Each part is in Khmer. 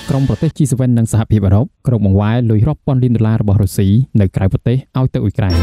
ក្រុមប្រទេស G7 និងសហភាពអឺរ៉ុបក្រុងបង្វែរលុយរាប់ពាន់លានដុល្លាររបស់រុស្ស៊ីនៅក្រៅប្រទេសឲ្យទៅអ៊ុយក្រែន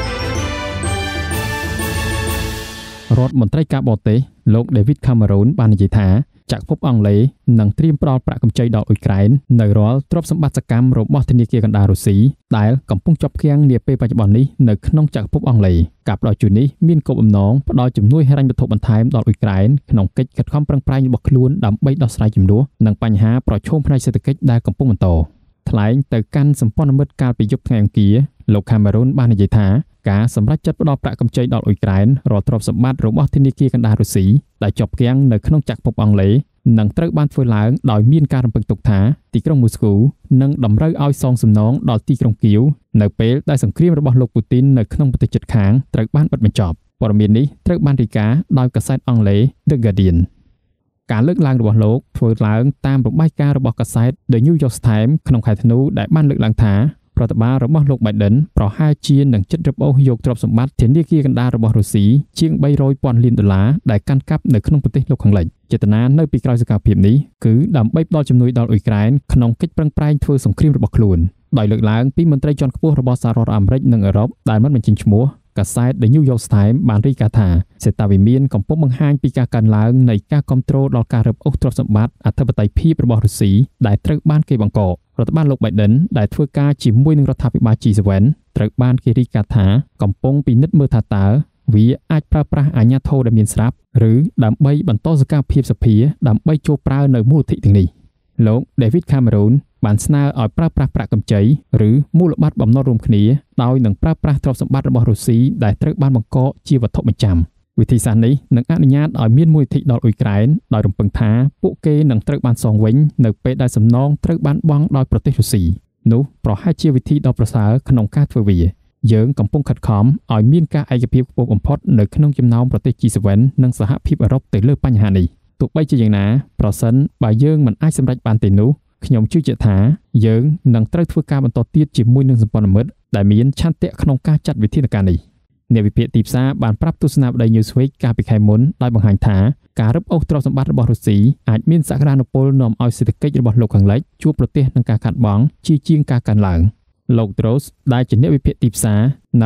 រដ្ឋមន្ត្រីការបរទេសលោក David Cameron បាននិយាយថាចក្រភពអង់គ្លេសនឹងត្រៀមផ្ដល់ប្រាក់កម្ចីដល់អ៊ុយក្រែននៅរាល់ទ្រព្យសម្បត្តិសកម្មរបស់ធនាគារកណ្ដាលរុស្ស៊ីដែលកំពុងជាប់ឃាំងនាពេលបច្ចុប្បន្ននេះនៅក្នុងចក្រភពអង់គ្លេសការផ្ដល់ជូននេះមានគោលបំណងផ្ដល់ជំនួយហិរញ្ញវត្ថុបន្ថែមដល់អ៊ុយក្រែនក្នុងកិច្ចខិតខំប្រឹងប្រែងរបស់ខ្លួនដើម្បីដោះស្រាយជម្លោះនិងបញ្ហាប្រឈមផ្នែកសេដ្ឋកិច្ចដែលកំពុងបន្តថ្លែងទៅកាន់សម្ព័ន្ធមិត្តកាលពីយប់ថ្ងៃអង្គារលោក Cameron បាននិយាយថាការសម្រេចចិត្តផ្ដល់ប្រាក់កម្ចីដល់អ៊ុយក្រែនរាល់ទ្រព្យសម្បត្តិរបស់ធនាគារកណ្ដាលរុស្ស៊ីដែលជាប់គាំងនៅក្នុងចក្រភពអង់គ្លេសនឹងត្រូវបានធ្វើឡើងដោយមានការរំពឹងទុកថាទីក្រុងមូស្គូនឹងតម្រូវឲ្យសងសំណងដល់ទីក្រុងគៀវនៅពេលដែលសង្គ្រាមរបស់លោកពូទីននៅក្នុងប្រទេសជិតខាងត្រូវបានបិទបញ្ចប់ព័ត៌មាននេះត្រូវបានរាយការណ៍ដោយកាសែតអង់គ្លេស The Guardian ការលើកឡើងរបស់លោកធ្វើឡើងតាមរបាយការណ៍របស់កាសែត The New York Times ក្នុងខែធ្នូដែលបានលើកឡើងថារដ្ឋបាលរបស់លោក Biden ប្រហែលជានឹងជិតរឹបអូសយកទ្រព្យសម្បត្តិធនាគារកណ្ដាលរបស់រុស្ស៊ីជាង$300 ពាន់លានដែលកាន់កាប់នៅក្នុងប្រទេសលោកខាងលិចចេតនានៅពីក្រោយសកម្មភាពនេះគឺដើម្បីផ្ដល់ជំនួយដល់អ៊ុយក្រែនក្នុងកិច្ចប្រឹងប្រែងធ្វើសង្គ្រាមរបស់ខ្លួនដោយលើកឡើងពីមន្ត្រីជាន់ខ្ពស់របស់សហរដ្ឋអាមេរិកនិងអឺរ៉ុបដែលមិនបញ្ចេញឈ្មោះកាសែត The New York Times បានរាយការណ៍ថាសេតាវិមានកំពុងបង្ហាញពីការកើនឡើងនៃការគ្រប់គ្រងដល់ការរឹបអូសទ្រព្យសម្បត្តិអធិបតេយ្យភាពរបស់រុស្ស៊ីដែលត្រូវបានគេបង្កករដ្ឋបាលលោក Biden ដែលធ្វើការជាមួយនឹងរដ្ឋាភិបាល G7 ត្រូវបានគេរាយការណ៍ថាកំពុងពិនិត្យមើលថាតើវាអាចប្រើប្រាស់អាជ្ញាធរដែលមានស្រាប់ឬដើម្បីបន្តសកម្មភាពសភាដើម្បីចូលប្រើនៅមូលនិធិទាំងនេះលោក David Cameron បានស្នើឲ្យប្រើប្រាស់ប្រាក់កម្ចីឬមូលបត្របំណុលរួមគ្នាដោយនឹងប្រើប្រាស់ទ្រព្យសម្បត្តិរបស់រុស្ស៊ីដែលត្រូវបានបង្កកជាវត្ថុបញ្ចាំវិធីសាស្ត្រនេះនឹងអនុញ្ញាតឲ្យមានមូលនិធិដល់អ៊ុយក្រែនដោយរំពឹងថាពួកគេនឹងត្រូវបានសងវិញនៅពេលដែលសំណងត្រូវបានបង់ដោយប្រទេសរុស្ស៊ីនោះប្រហែលជាវិធីដ៏ប្រសើរក្នុងការធ្វើវាយើងកំពុងខិតខំឲ្យមានការឯកភាពខ្ពស់បំផុតនៅក្នុងចំណោមប្រទេស G7 និងសហភាពអឺរ៉ុបទៅលើបញ្ហានេះទោះបីជាយ៉ាងណាប្រសិនបើយើងមិនអាចសម្រេចបានទេនោះខ្ញុំជឿជាក់ថាយើងនឹងត្រូវធ្វើការបន្តទៀតជាមួយនឹងសម្ព័ន្ធមិត្តដែលមានឆន្ទៈក្នុងការចាត់វិធានការនេះអ្នកវិភាគទីផ្សារបានប្រាប់ទស្សនាវដ្តី Newsweek កាលពីខែមុនដោយបង្ហាញថាការរឹបអូសទ្រព្យសម្បត្តិរបស់រុស្ស៊ីអាចមានសក្តានុពលនាំឲ្យសេដ្ឋកិច្ចរបស់លោកខាងលិចជួបប្រទះនឹងការខាតបង់ជាងការកើនឡើងលោក Droz ដែលជាអ្នកវិភាគទីផ្សារនៅ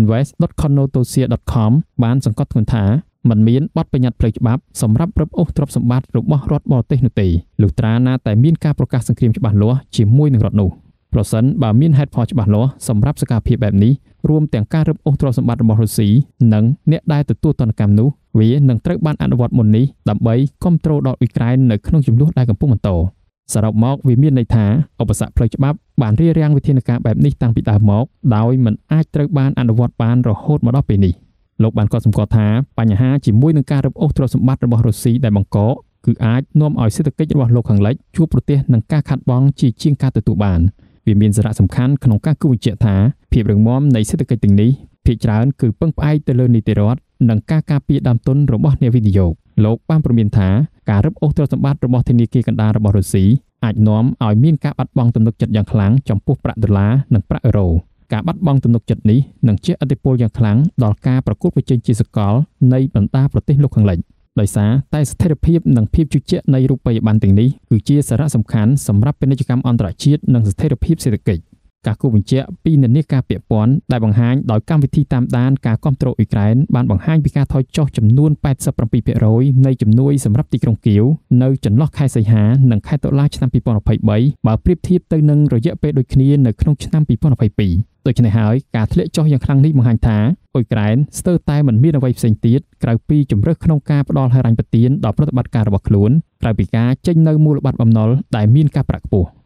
invest.connotosia.com បានសង្កត់ធ្ងន់ថាมันមានបទបញ្ញត្តិផ្លូវច្បាប់សម្រាប់រឹបអូសទ្រព្យសម្បត្តិរបស់រដ្ឋបរទេសនោះទេលុះត្រាណាតែមានការប្រកាសសង្គ្រាមច្បាស់លាស់ជាមួយនឹងរដ្ឋនោះប្រសិនបើមានហេតុផលច្បាស់លាស់សម្រាប់សកម្មភាពបែបនេះរួមទាំងការរឹបអូសទ្រព្យសម្បត្តិរបស់រុស្ស៊ីនិងអ្នកដែលទទួលទណ្ឌកម្មនោះវានឹងត្រូវបានអនុវត្តមុននេះដើម្បីគ្រប់គ្រងដល់អ៊ុយក្រែននៅក្នុងចំនួនដែលកំពុងបន្តសរុបមកវាមានន័យថាឧបសគ្គផ្លូវច្បាប់បានរារាំងវិធានការបែបនេះតាំងពីដើមមកដោយមិនអាចត្រូវបានអនុវត្តបានរហូតមកដល់ពេលនេះលោកបានកត់សម្គាល់ថាបញ្ហាជាមួយនឹងការរឹបអូសទ្រព្យសម្បត្តិរបស់រុស្ស៊ីដែលបង្កគឺអាចនាំឲ្យសេដ្ឋកិច្ចរបស់លោកខាងលិចជួបប្រទះនឹងការខាតបង់ជាងការទទួលបានវាមានសារៈសំខាន់ក្នុងការគូសបញ្ជាក់ថាភាពរឹងមាំនៃសេដ្ឋកិច្ចទាំងនេះភាគច្រើនគឺពឹងផ្អែកទៅលើនីតិរដ្ឋនិងការការពារដើមទុនរបស់អ្នកវិនិយោគលោកបានព្រមានថាការរឹបអូសទ្រព្យសម្បត្តិរបស់ធនាគារកណ្ដាលរបស់រុស្ស៊ីអាចនាំឲ្យមានការបាត់បង់ទំនុកចិត្តយ៉ាងខ្លាំងចំពោះប្រាក់ដុល្លារនិងប្រាក់អឺរ៉ូការបាត់បង់ទំនុកចិត្តនេះនឹងជះឥទ្ធិពលយ៉ាងខ្លាំងដល់ការប្រកួតប្រជែងជាសកលនៃបណ្ដាប្រទេសលោកខាងលិចដោយសារតែស្ថិរភាពនិងភាពជឿជាក់នៃរូបិយប័ណ្ណទាំងនេះគឺជាសារៈសំខាន់សម្រាប់ពាណិជ្ជកម្មអន្តរជាតិនិងស្ថិរភាពសេដ្ឋកិច្ចការគូសបញ្ជាក់ពីនិន្នាការពាក់ព័ន្ធដែលបង្ហាញដោយកម្មវិធីតាមដានការគ្រប់គ្រងអ៊ុយក្រែនបានបង្ហាញពីការថយចុះចំនួន 87% នៃជំនួយសម្រាប់ទីក្រុងគៀវនៅចន្លោះខែសីហានិងខែតុលាឆ្នាំ2023បើប្រៀបធៀបទៅនឹងរយៈពេលដូចគ្នានៅក្នុងឆ្នាំ2022ដូច្នេះហើយការធ្លាក់ចុះយ៉ាងខ្លាំងនេះបង្ហាញថាអ៊ុយក្រែនស្ទើរតែមិនមានអ្វីផ្សេងទៀតក្រៅពីជំរើសក្នុងការផ្ដល់ហិរញ្ញប្បទានដល់ប្រតិបត្តិការរបស់ខ្លួនក្រៅពីការចេញនៅមូលបត្របំណុលដែលមានការប្រាក់ខ្ពស់